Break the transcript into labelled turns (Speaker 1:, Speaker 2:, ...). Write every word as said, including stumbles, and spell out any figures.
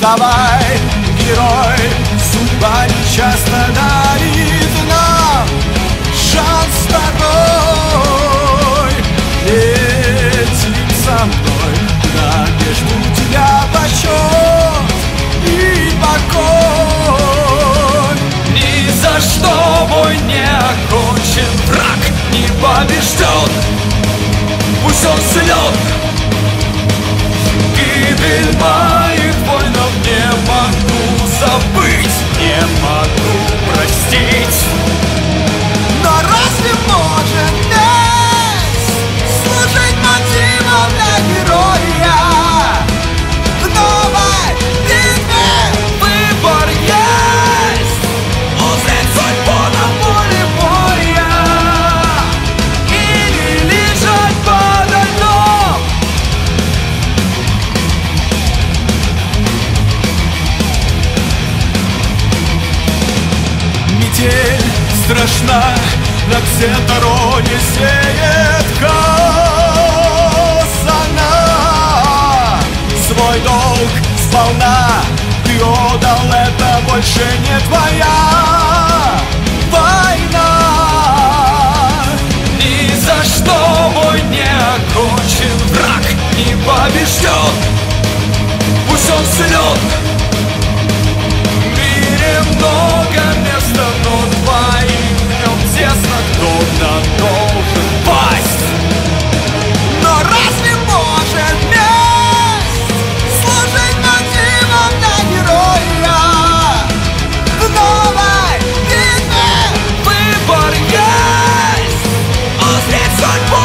Speaker 1: вставай, герой, судьба нечасто дарит нам шанс второй. Летим со мной, в надежду тебя почет и покой. Ни за что бой не окончен, враг не побежден, пусть он силен. Гибель моих воинов не могу забыть, не могу простить. Но разве может месть служить мотивом для героя? В новой битве выбор есть, узреть судьбу на поле боя или лежать подо льдом. Метель страшна, на все стороны сеет хаос. Она свой долг сполна ты отдал, это больше не твоя война. Ни за что бой не окончен, враг не побежден, пусть он силен. В мире много места, но двоим в нем тесно, кто-то должен пасть. Но разве может месть служить мотивом для героя? В новой битве выбор есть, узреть судьбу